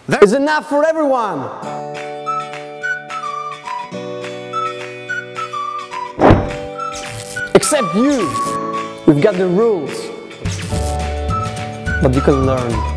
There's enough for everyone! Except you! We've got the rules, but you can learn.